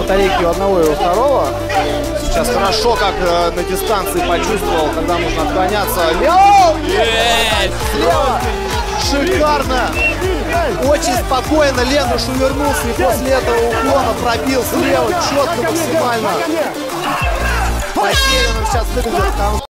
батарейки у одного и у второго. Сейчас хорошо, как на дистанции почувствовал, когда нужно отклоняться. Слева! Шикарно! Очень спокойно Лендруш увернулся и после этого уклона пробил слева четко максимально. Потерянным сейчас выглядит.